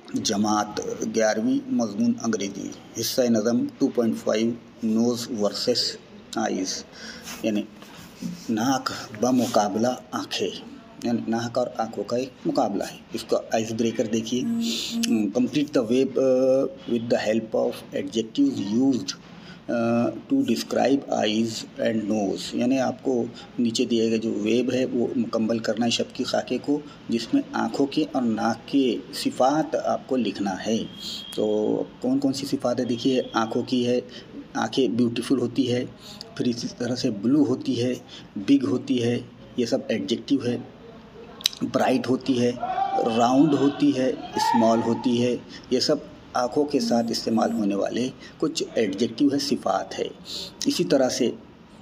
जमात 11वीं मज़मून अंग्रेज़ी हिस्सा नज़म 2.5 नोज़ वर्सेस आइज़ यानी नाक बमुकाबला आँखें, यानी नाक और आँखों का एक मुकाबला है। इसका आइस ब्रेकर देखिए, complete the web with the help of adjectives used to describe eyes and nose, यानी आपको नीचे दिए गए जो वेब है वो मुकम्मल करना है शब्द की खाके को, जिसमें आँखों के और नाक के सिफ़ात आपको लिखना है। तो कौन कौन सी सिफ़ात है देखिए, आँखों की है, आँखें ब्यूटीफुल होती है, फिर इसी तरह से ब्लू होती है, बिग होती है, ये सब एडजेक्टिव है। ब्राइट होती है, राउंड होती है, स्मॉल होती है, ये सब आँखों के साथ इस्तेमाल होने वाले कुछ एडजेक्टिव है, सिफ़ात है। इसी तरह से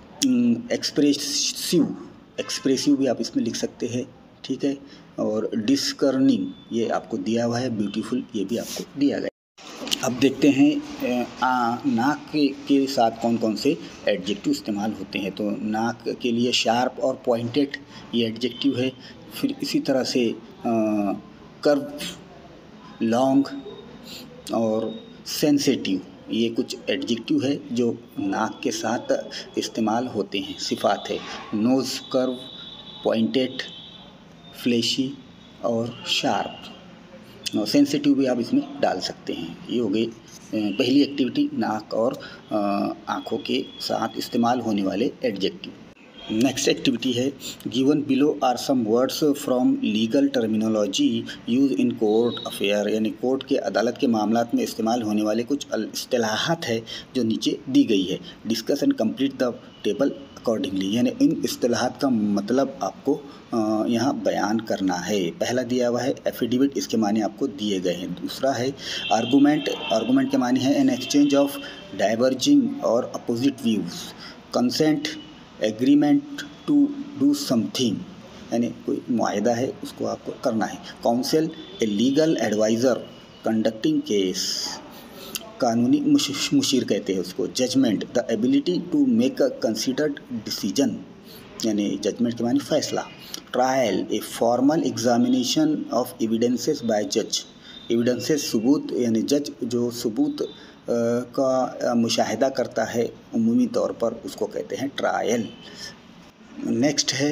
एक्सप्रेसिव भी आप इसमें लिख सकते हैं, ठीक है। और डिस्कर्निंग ये आपको दिया हुआ है, ब्यूटीफुल ये भी आपको दिया गया। अब देखते हैं नाक के साथ कौन कौन से एडजेक्टिव इस्तेमाल होते हैं। तो नाक के लिए शार्प और पॉइंटेड ये एडजेक्टिव है। फिर इसी तरह से कर्व, लॉन्ग और सेंसिटिव ये कुछ एडजेक्टिव है जो नाक के साथ इस्तेमाल होते हैं, सिफ़ात है। नोज़ कर्व, पॉइंटेड, फ्लैशी और शार्प। सेंसिटिव भी आप इसमें डाल सकते हैं। ये हो गई पहली एक्टिविटी, नाक और आँखों के साथ इस्तेमाल होने वाले एडजेक्टिव। नेक्स्ट एक्टिविटी है, given below are some words from legal terminology use in court affair, यानी कोर्ट के अदालत के मामलात में इस्तेमाल होने वाले कुछ इस्तिलाहात है जो नीचे दी गई है। Discuss and complete the table accordingly, यानी इन इस्तिलाहात का मतलब आपको यहाँ बयान करना है। पहला दिया हुआ है एफिडेविट, इसके माने आपको दिए गए हैं। दूसरा है आर्गूमेंट, आर्गूमेंट के माने हैं एन एक्सचेंज ऑफ डाइवर्जिंग और opposite views. Consent, agreement to do something, यानी कोई मुआहदा है उसको आपको करना है। Counsel, a legal adviser conducting case, कानूनी मुशीर कहते हैं उसको। Judgment, the ability to make a considered decision, यानी जजमेंट के माने फैसला। Trial, a formal examination of evidences by जज, एविडेंसेस सबूत, यानी जज जो सबूत का मुशाहिदा करता है उमूमी तौर पर, उसको कहते हैं ट्रायल। नेक्स्ट है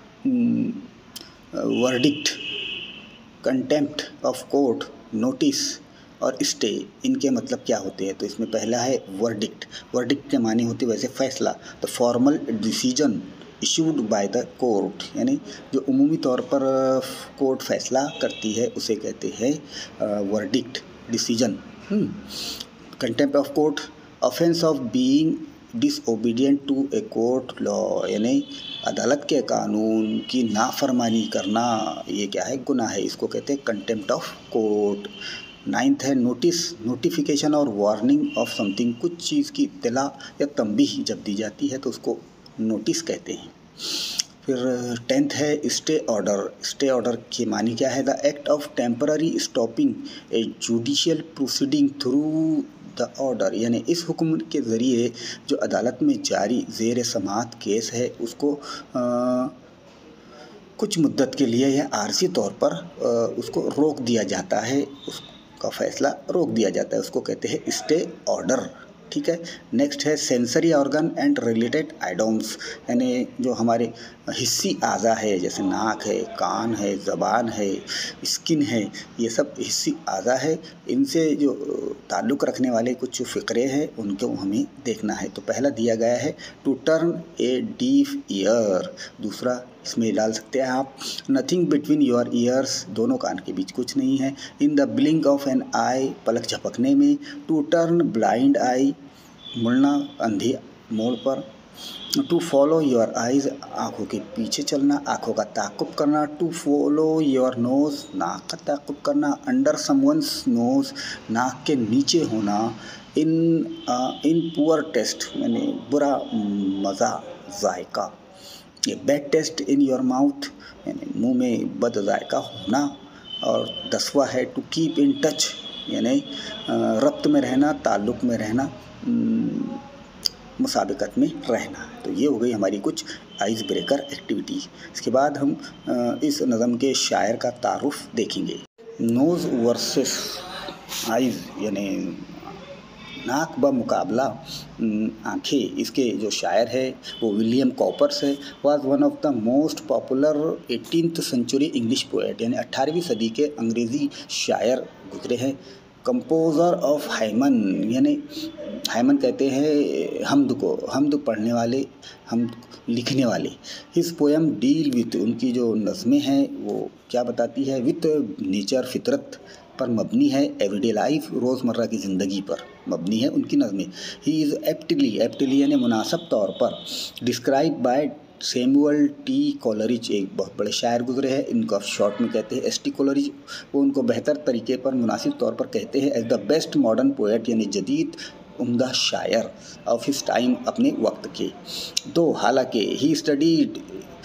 verdict, contempt of court, notice और स्टे, इनके मतलब क्या होते हैं। तो इसमें पहला है वर्डिक्ट, वर्डिक्ट के माने होते वैसे फैसला। The formal decision issued by the court, यानी जो उमूमी तौर पर कोर्ट फैसला करती है उसे कहते हैं verdict, decision. Contempt of court, offence of being disobedient to a court law, यानी अदालत के कानून की नाफरमानी करना, ये क्या है, गुनाह है, इसको कहते हैं कंटेम्प्ट ऑफ कोर्ट। नाइन्थ है नोटिस, नोटिफिकेशन और वार्निंग ऑफ समथिंग, कुछ चीज़ की इत्तला या तंबीह जब दी जाती है तो उसको नोटिस कहते हैं। फिर 10th है स्टे ऑर्डर, स्टे ऑर्डर के मानी क्या है, the act of temporary stopping a judicial proceeding through the order, यानी इस हुक्म के ज़रिए जो अदालत में जारी ज़ेर समाअत केस है उसको कुछ मुद्दत के लिए या आर्जी तौर पर उसको रोक दिया जाता है, उसका फ़ैसला रोक दिया जाता है, उसको कहते हैं स्टे ऑर्डर, ठीक है। नेक्स्ट है sensory organ and related idioms, यानी जो हमारे हिस्सी आज़ा है, जैसे नाक है, कान है, ज़बान है, स्किन है, ये सब हिस्सी आज़ा है, इनसे जो ताल्लुक़ रखने वाले कुछ फ़िक्रे हैं उनको हमें देखना है। तो पहला दिया गया है to turn a deaf ear, दूसरा इसमें डाल सकते हैं आप नथिंग बिटवीन योर ईयर्स, दोनों कान के बीच कुछ नहीं है। In the blink of an eye, पलक झपकने में। टू टर्न ब्लाइंड आई, मुड़ना अंधी मोड़ पर। टू फॉलो योर आइज़, आँखों के पीछे चलना, आँखों का ताक़ुब करना। टू फॉलो योर नोज़, नाक का ताक़ुब करना। अंडर समवंस नोज़, नाक के नीचे होना। इन पुअर टेस्ट, यानी बुरा मज़ा, जायका। ये bad taste in your mouth, यानी मुंह में बद जायका होना। और 10वां है टू कीप इन टच, यानी रब्त में रहना, ताल्लुक़ में रहना, मुसाबिकत में रहना। तो ये हो गई हमारी कुछ आइस ब्रेकर एक्टिविटी। इसके बाद हम इस नज़म के शायर का तारुफ देखेंगे। नोज़ वर्सेस आइज़ यानी नाक ब मुकाबला आँखें, इसके जो शायर है वो विलियम कॉपर्स है। Was one of the most popular 18th century English poet, यानी 18वीं सदी के अंग्रेज़ी शायर गुजरे हैं। कंपोज़र ऑफ हाइमन, यानी हाइमन कहते हैं हमद को, हमद पढ़ने वाले, हम लिखने वाले। हिज पोएम डील विथ, उनकी जो नज़में हैं वो क्या बताती है, विथ नेचर, फितरत पर मबनी है, एवरीडे लाइफ, रोज़मर्रा की ज़िंदगी पर मबनी है उनकी नज़में। ही इज़ एप्टली यानी मुनासब तौर पर describe by Samuel T Coleridge, एक बहुत बड़े शायर गुजरे हैं, इनको शॉर्ट में कहते हैं एस.टी. कॉलरिज। वो उनको बेहतर तरीके पर, मुनासिब तौर पर कहते हैं as the best modern poet, यानी जदीद उम्दा शायर ऑफ हिस टाइम, अपने वक्त के। तो हालांकि ही स्टडीड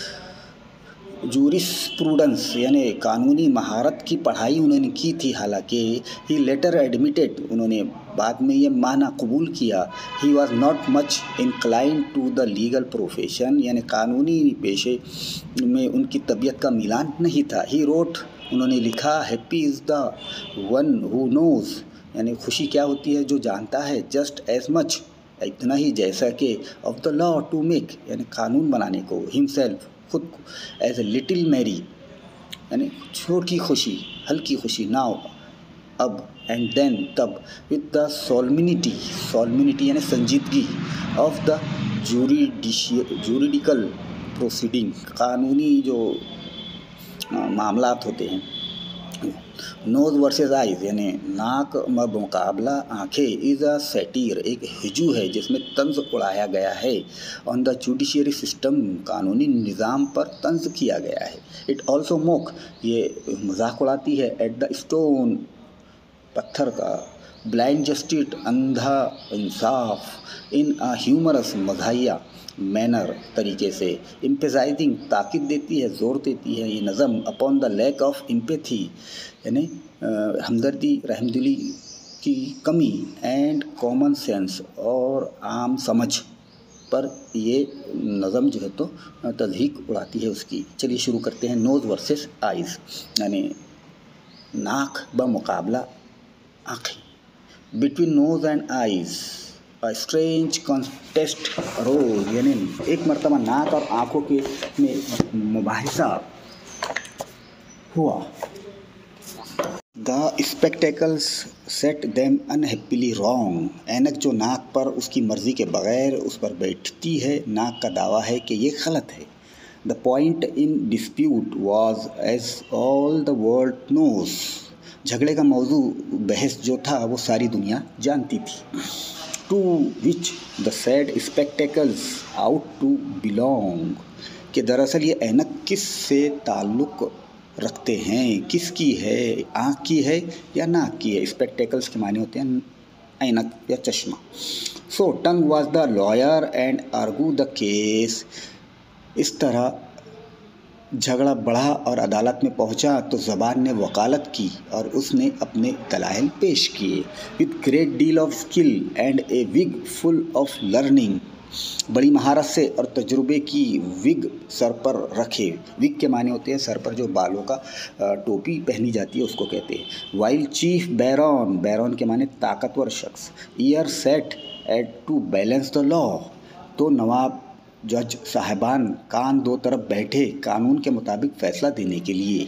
जूरिस्प्रूडेंस यानी कानूनी महारत की पढ़ाई उन्होंने की थी, हालांकि ही लेटर एडमिटेड, उन्होंने बाद में ये माना कबूल किया, he was not much incline to the legal profession, यानी कानूनी पेशे में उनकी तबीयत का मिलान नहीं था। ही रोट, उन्होंने लिखा, happy is the one who knows, यानी खुशी क्या होती है जो जानता है, जस्ट एज मच, इतना ही जैसा कि, of the law to make, यानी कानून बनाने को, हिमसेल्फ, खुद को, एज ए लिटिल मैरी, यानी छोटी खुशी, हल्की खुशी, नाउ, अब, एंड देन, तब, विद द सोलमिनिटी यानी संजीदगी, ऑफ द जूरिडिकल प्रोसीडिंग, कानूनी जो मामलात होते हैं। नोज़ वर्सेस आइज़ यानी नाक मुकाबला आँखें, इज़ अ सैटीर, एक हिजू है जिसमें तंज उड़ाया गया है, ऑन द जुडिशियरी सिस्टम, कानूनी निज़ाम पर तंज किया गया है। इट ऑल्सो मोक, ये मजाक उड़ाती है, एट द स्टोन, पत्थर का, ब्लाइंड जस्टिस, अंधा इंसाफ, इन अ ह्यूमरस, मज़ाहिया मैनर, तरीके से, एम्फेसाइजिंग, ताकीद देती है, जोर देती है ये नज़म, upon the lack of empathy, यानी हमदर्दी, रहमदिली की कमी, एंड कॉमन सेंस, और आम समझ पर ये नज़म जो है तो तज़हीक उड़ाती है उसकी। चलिए शुरू करते हैं। नोज़ वर्सेस आइज़ यानी नाक ब मुकाबला आँखें। Between nose and eyes a strange contest arose, यानी एक मरतबा नाक और आँखों के में मुबाहिसा हुआ। The spectacles set them unhappily wrong, ऐनक जो नाक पर उसकी मर्ज़ी के बग़ैर उस पर बैठती है, नाक का दावा है कि ये गलत है। The point in dispute was as all the world knows, झगड़े का मौजू, बहस जो था वो सारी दुनिया जानती थी। To which the said spectacles ought to belong, कि दरअसल ये ऐनक किस से ताल्लुक़ रखते हैं, किसकी है, आँख की है या नाक की है। स्पेक्टेकल्स के माने होते हैं ऐनक या चश्मा। So tongue was the lawyer and argue the case, इस तरह झगड़ा बढ़ा और अदालत में पहुंचा तो ज़बान ने वकालत की और उसने अपने दलाइल पेश किए। With great deal of skill and a wig full of learning, बड़ी महारत से और तजुर्बे की विग सर पर रखे। विग के माने होते हैं सर पर जो बालों का टोपी पहनी जाती है उसको कहते हैं। वाइल चीफ बैरॉन, बैरॉन के माने ताकतवर शख्स। Ear set at to balance the law, तो नवाब जज साहिबान कान दो तरफ बैठे कानून के मुताबिक फ़ैसला देने के लिए।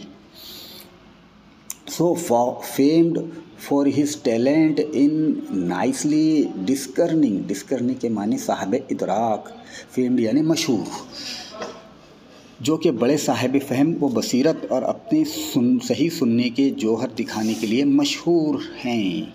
So famed for his talent in nicely discerning, discerning के माने साहिब इदराक, फेम्ड यानी मशहूर, जो कि बड़े साहिब फ़हम व बसीरत और अपने सही सुनने के जौहर दिखाने के लिए मशहूर हैं।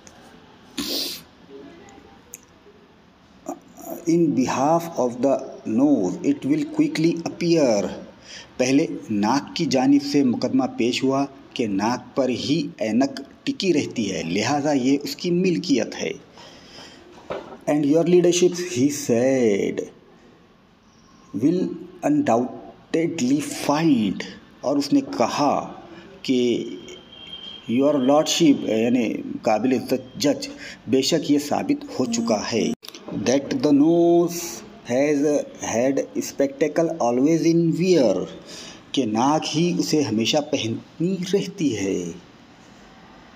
In behalf of the nose it will quickly appear, पहले नाक की जानिब से मुकदमा पेश हुआ कि नाक पर ही ऐनक टिकी रहती है, लिहाजा ये उसकी मिल्कियत है। And your lordship he said will undoubtedly find, और उसने कहा कि योर लॉर्डशिप यानी काबिल इज़्ज़त जज, बेशक ये साबित हो चुका है that the nose has had spectacle always in wear, कि नाक ही उसे हमेशा पहनती रहती है।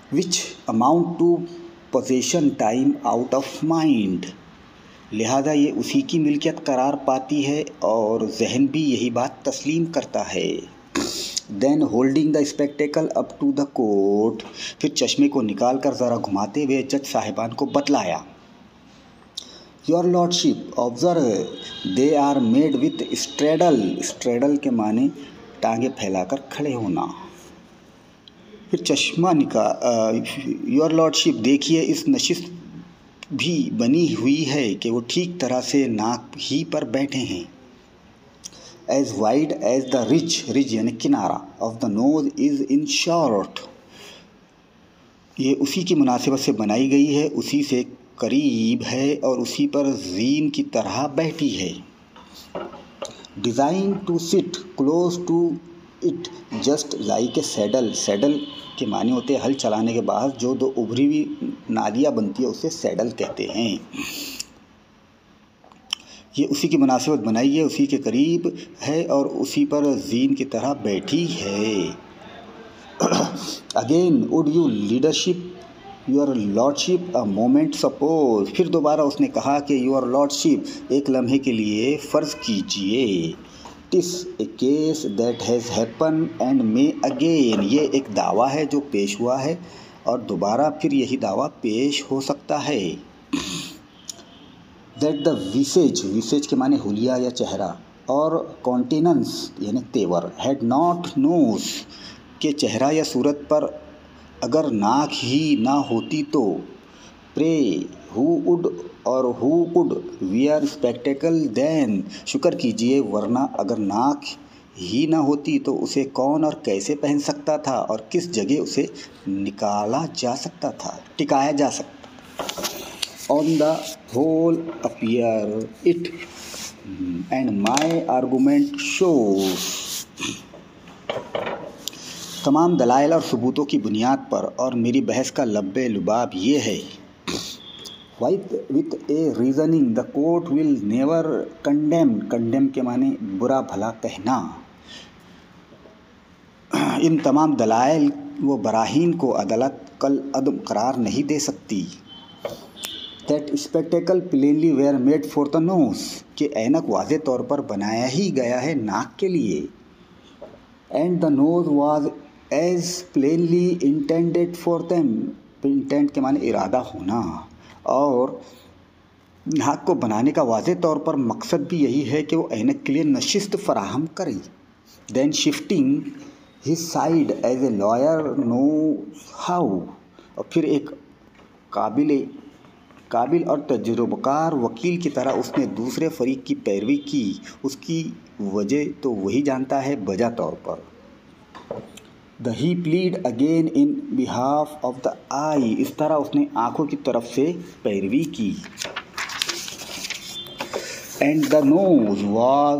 Which amount to possession time out of mind, लिहाजा ये उसी की मिल्कियत करार पाती है और जहन भी यही बात तस्लीम करता है। Then holding the spectacle up to the court, फिर चश्मे को निकाल कर ज़रा घुमाते हुए जज साहिबान को बतलाया, your lordship observe they are made with straddle, straddle के माने टांगे फैलाकर खड़े होना। फिर चश्मा योर लॉर्डशिप देखिए इस नशिस्त भी बनी हुई है कि वो ठीक तरह से नाक ही पर बैठे हैं। As wide as the ridge यानी किनारा of the nose is in short, ये उसी की मुनासिबत से बनाई गई है, उसी से करीब है और उसी पर जीन की तरह बैठी है। Design to sit close to it just like a saddle, saddle के माने होते हैं हल चलाने के बाद जो दो उभरी हुई नालियाँ बनती है उसे सैडल कहते हैं। ये उसी की मुनासिबत बनाई है, उसी के करीब है और उसी पर जीन की तरह बैठी है। Again would you leadership your lordship a moment suppose, फिर दोबारा उसने कहा कि योर लॉर्डशिप एक लम्हे के लिए फ़र्ज़ कीजिए, TISS A case that has happen and may again, ये एक दावा है जो पेश हुआ है और दोबारा फिर यही दावा पेश हो सकता है। दैट द विसेज, विसेज के माने हुलिया या चेहरा, और कॉन्टिनेंस यानी तेवर, हैड नॉट नोज के चेहरा या सूरत पर अगर नाक ही ना होती तो, pray who would or who could wear spectacle then, शुक्र कीजिए वरना अगर नाक ही ना होती तो उसे कौन और कैसे पहन सकता था और किस जगह उसे निकाला जा सकता था, टिकाया जा सकता। On the whole appear it and my argument shows, तमाम दलाइल और सबूतों की बुनियाद पर और मेरी बहस का लब्बे लुबाब ये है, with a reasoning the court will never condemn, condemn के माने बुरा भला कहना, इन तमाम दलाइल व बराहीन को अदालत कल अदम करार नहीं दे सकती। That spectacle plainly were made for the nose, कि ऐनक वाज़े तौर पर बनाया ही गया है नाक के लिए। And the nose was as plainly intended for them, intend के माने इरादा होना, और नाक को बनाने का वाज़े तौर पर मकसद भी यही है कि वो ऐनक के लिए नशिस्त फराहम करे। Then shifting his side as a lawyer know how, और फिर एक काबिल और तजुर्बेकार वकील की तरह उसने दूसरे फरीक की पैरवी की, उसकी वजह तो वही जानता है बजा तौर पर। The he plead again in behalf of the eye, इस तरह उसने आँखों की तरफ से पैरवी की। And the nose was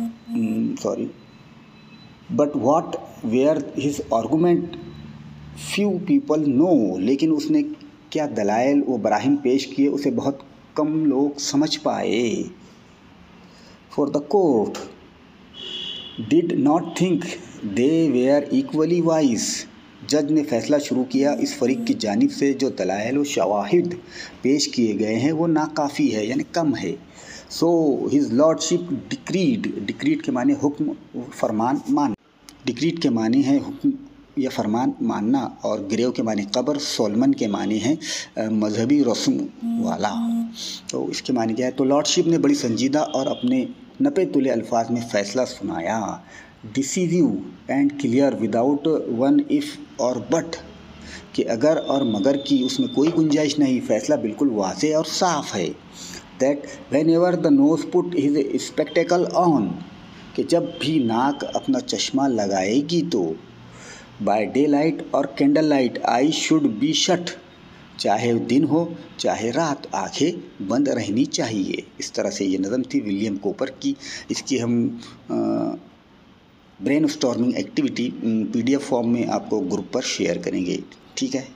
but what were his argument few people know, लेकिन उसने क्या दलाइल व बराहिम पेश किए उसे बहुत कम लोग समझ पाए। For the court did not think they were equally wise, जज ने फैसला शुरू किया इस फरीक की जानिब से जो दलाइल व शवाहिद पेश किए गए हैं वो नाकाफ़ी है यानी कम है। सो हिज लॉर्डशिप डिक्रीड के माने हुक्म फरमान मान, डिक्रीड के माने हैं हुक्म या फरमान मानना, और गिरेव के माने कब्र, सोलमन के माने हैं मजहबी रस्म वाला। तो इसके माने क्या है, तो लॉर्डशिप ने बड़ी संजीदा और अपने नपे तुले अल्फाज में फ़ैसला सुनाया, decisive and clear without one if or but, कि अगर और मगर की उसमें कोई गुंजाइश नहीं, फ़ैसला बिल्कुल वाज़े और साफ़ है। That whenever the nose put his spectacle on, कि जब भी नाक अपना चश्मा लगाएगी तो by daylight or candlelight eye should be shut, चाहे दिन हो चाहे रात आंखें बंद रहनी चाहिए। इस तरह से ये नज़म थी विलियम कूपर की। इसकी हम brainstorming activity PDF form में आपको ग्रुप पर शेयर करेंगे। ठीक है।